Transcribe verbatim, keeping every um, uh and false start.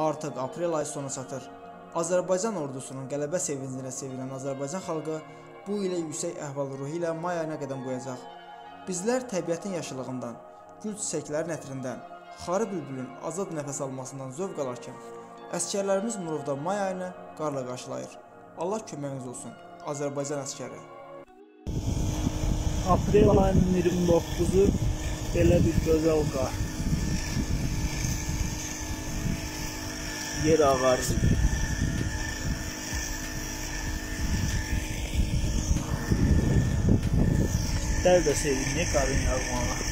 Artıq aprel ayı sona çatır. Azərbaycan ordusunun qələbə sevincinə sevinən Azərbaycan xalqı bu ilə yüksək əhval-ruhi ilə may ayına qədəm qoyacaq. Bizlər təbiətin yaşılığından, gül çiçəklərin ətrindən, xarı bülbülün azad nəfəs almasından zövq alarkən, əskərlərimiz Murovda may ayını qarla qarşılayır. Allah köməyiniz olsun, Azərbaycan əskəri. Aprel ayının iyirmi doqquzu belə bir gözəl qar. Yer ağarır. Dər də sevinir qarın yağmağa.